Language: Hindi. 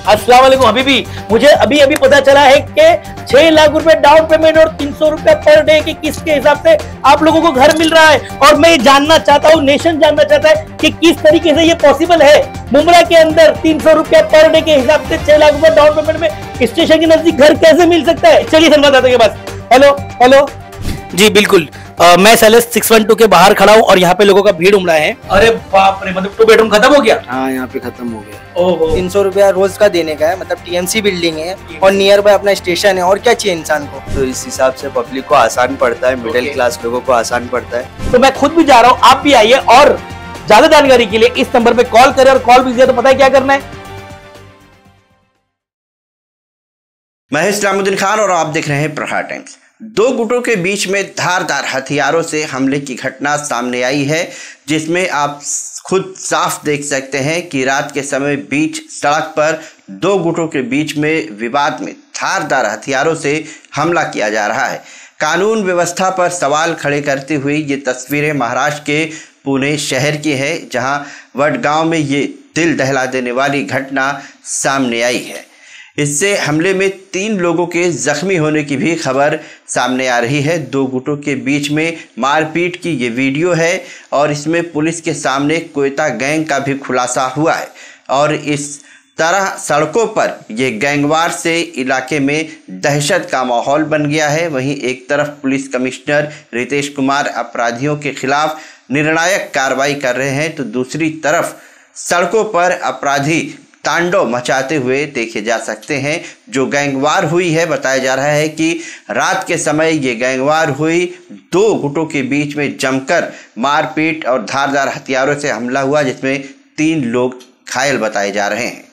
अस्सलाम वालेकुम हबीबी, मुझे अभी अभी पता चला है कि 6 लाख रुपए डाउन पेमेंट और 300 रुपए पर डे की किस्त के हिसाब से आप लोगों को घर मिल रहा है। और मैं ये जानना चाहता हूँ, नेशन जानना चाहता है कि किस तरीके से ये पॉसिबल है। मुंब्रा के अंदर 300 रुपया पर डे के हिसाब से 6 लाख रुपए डाउन पेमेंट में स्टेशन के नजदीक घर कैसे मिल सकता है? चलिए संवाददाता के पास। हेलो हेलो जी बिल्कुल, मैं सैलेस 612 के बाहर खड़ा हूँ और यहाँ पे लोगों का भीड़ उमड़ा है। अरे बाप रे, मतलब 2 बेडरूम खत्म हो गया? हाँ, यहाँ पे खत्म हो गया। ओहो, 300 रुपया रोज का देने का है, मतलब टीएमसी बिल्डिंग है और नियर बाय अपना स्टेशन है, और क्या चाहिए इंसान को। तो इस हिसाब से पब्लिक को आसान पड़ता है, मिडिल क्लास लोगों को आसान पड़ता है। तो मैं खुद भी जा रहा हूँ, आप भी आइए और ज्यादा जानकारी के लिए इस नंबर पे कॉल करें। और कॉल भी दिया तो पता है क्या करना है। मैं इस्लामुद्दीन खान और आप देख रहे हैं प्रहार टाइम्स। 2 गुटों के बीच में धारदार हथियारों से हमले की घटना सामने आई है, जिसमें आप खुद साफ देख सकते हैं कि रात के समय बीच सड़क पर 2 गुटों के बीच में विवाद में धारदार हथियारों से हमला किया जा रहा है। कानून व्यवस्था पर सवाल खड़े करते हुए ये तस्वीरें महाराष्ट्र के पुणे शहर की है, जहां वडगांव में ये दिल दहला देने वाली घटना सामने आई है। इससे हमले में 3 लोगों के जख्मी होने की भी खबर सामने आ रही है। 2 गुटों के बीच में मारपीट की ये वीडियो है और इसमें पुलिस के सामने कोयता गैंग का भी खुलासा हुआ है। और इस तरह सड़कों पर ये गैंगवार से इलाके में दहशत का माहौल बन गया है। वहीं एक तरफ पुलिस कमिश्नर रितेश कुमार अपराधियों के खिलाफ निर्णायक कार्रवाई कर रहे हैं, तो दूसरी तरफ सड़कों पर अपराधी तांडव मचाते हुए देखे जा सकते हैं। जो गैंगवार हुई है, बताया जा रहा है कि रात के समय ये गैंगवार हुई, 2 गुटों के बीच में जमकर मारपीट और धारदार हथियारों से हमला हुआ, जिसमें 3 लोग घायल बताए जा रहे हैं।